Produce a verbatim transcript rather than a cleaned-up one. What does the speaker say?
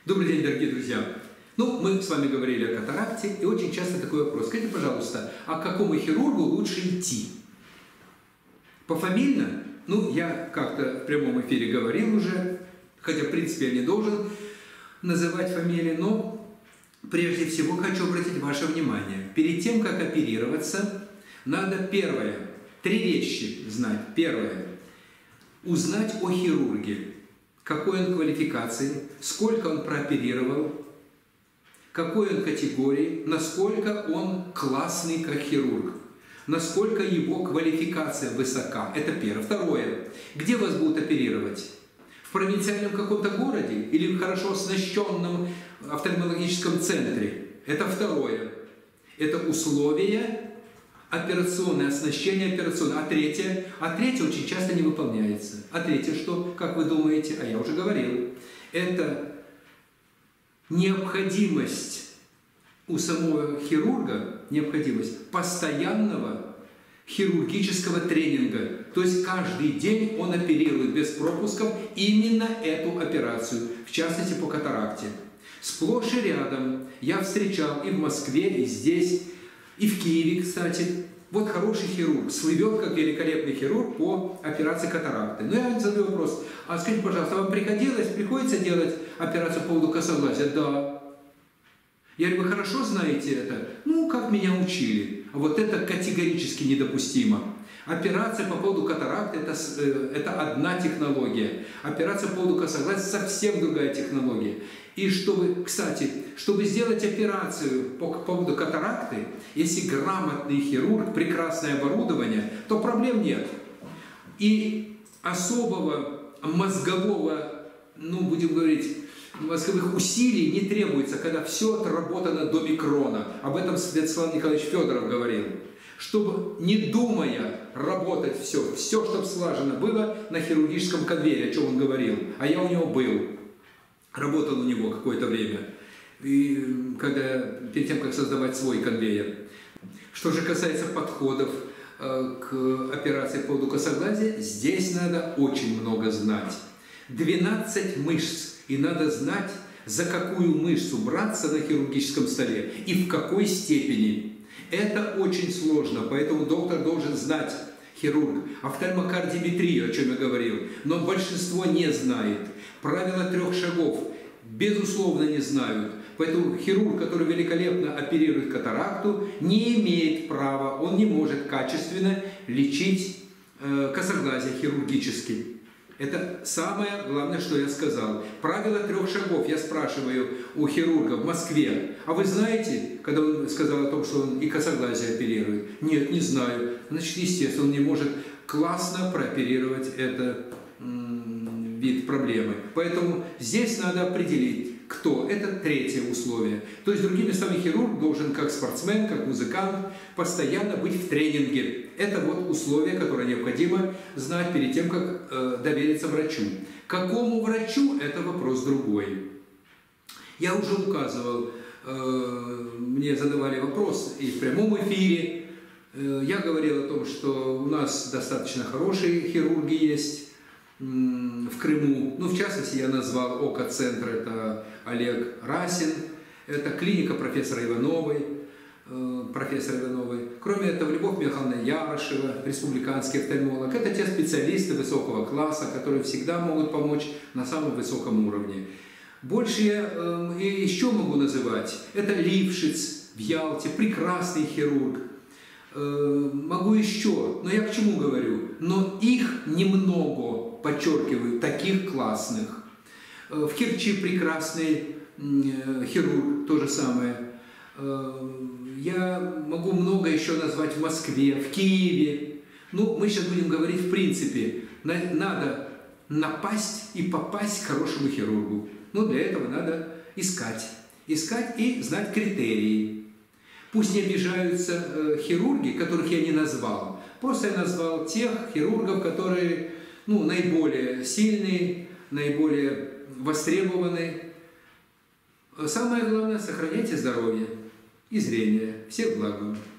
Добрый день, дорогие друзья! Ну, мы с вами говорили о катаракте, и очень часто такой вопрос. Скажите, пожалуйста, а к какому хирургу лучше идти? Пофамильно? Ну, я как-то в прямом эфире говорил уже, хотя, в принципе, я не должен называть фамилии, но прежде всего хочу обратить ваше внимание. Перед тем, как оперироваться, надо первое, три вещи знать. Первое, узнать о хирурге. Какой он квалификации, сколько он прооперировал, какой он категории, насколько он классный как хирург, насколько его квалификация высока. Это первое. Второе. Где вас будут оперировать? В провинциальном каком-то городе или в хорошо оснащенном офтальмологическом центре? Это второе. Это условия операционное, оснащение операционное. А третье? А третье очень часто не выполняется. А третье что? Как вы думаете? А я уже говорил. Это необходимость у самого хирурга, необходимость постоянного хирургического тренинга. То есть каждый день он оперирует без пропусков именно эту операцию, в частности по катаракте. Сплошь и рядом я встречал и в Москве, и здесь, и в Киеве, кстати, вот хороший хирург, слывет как великолепный хирург по операции катаракты. Но я задаю вопрос, а скажите, пожалуйста, вам приходилось, приходится делать операцию по поводу косоглазия? Да. Я говорю, вы хорошо знаете это? Ну, как меня учили. А вот это категорически недопустимо. Операция по поводу катаракты это, это одна технология. Операция по поводу косоглазия совсем другая технология. И чтобы, кстати, чтобы сделать операцию по поводу катаракты, если грамотный хирург, прекрасное оборудование, то проблем нет. И особого мозгового, ну, будем говорить, мозговых усилий не требуется, когда все отработано до микрона. Об этом Святослав Николаевич Федоров говорил. Чтобы, не думая, работать все, все, чтобы слажено было на хирургическом конвейере, о чем он говорил. А я у него был, работал у него какое-то время, и когда, перед тем, как создавать свой конвейер. Что же касается подходов э, к операции по поводу косоглазия, здесь надо очень много знать. двенадцать мышц, и надо знать, за какую мышцу браться на хирургическом столе и в какой степени. Это очень сложно, поэтому доктор должен знать, хирург, офтальмокардиометрию, о чем я говорил, но большинство не знает. Правила трех шагов, безусловно, не знают. Поэтому хирург, который великолепно оперирует катаракту, не имеет права, он не может качественно лечить э, косоглазие хирургически. Это самое главное, что я сказал. Правило трех шагов. Я спрашиваю у хирурга в Москве, а вы знаете, когда он сказал о том, что он и косоглазие оперирует? Нет, не знаю. Значит, естественно, он не может классно прооперировать этот вид проблемы. Поэтому здесь надо определить, кто. Это третье условие. То есть, другими словами, хирург должен, как спортсмен, как музыкант, постоянно быть в тренинге. Это вот условие, которое необходимо знать перед тем, как э, довериться врачу. Какому врачу – это вопрос другой. Я уже указывал, э, мне задавали вопрос и в прямом эфире. Э, я говорил о том, что у нас достаточно хорошие хирурги есть в Крыму. Ну, в частности, я назвал ОКО-центр, это Олег Расин, это клиника профессора Ивановой, э, профессора Ивановой. Кроме этого, Любовь Михайловна Ярошева, республиканский офтальмолог. Это те специалисты высокого класса, которые всегда могут помочь на самом высоком уровне. Больше я э, и еще могу называть. Это Лившиц в Ялте, прекрасный хирург. Э, могу еще, но я к чему говорю? Но их немного, подчеркиваю, таких классных. В Керчи прекрасный хирург, то же самое. Я могу много еще назвать в Москве, в Киеве. Ну, мы сейчас будем говорить в принципе. Надо напасть и попасть к хорошему хирургу. Но для этого надо искать. Искать и знать критерии. Пусть не обижаются хирурги, которых я не назвал. Просто я назвал тех хирургов, которые, ну, наиболее сильные, наиболее востребованные. Самое главное – сохраняйте здоровье и зрение. Всех благ вам!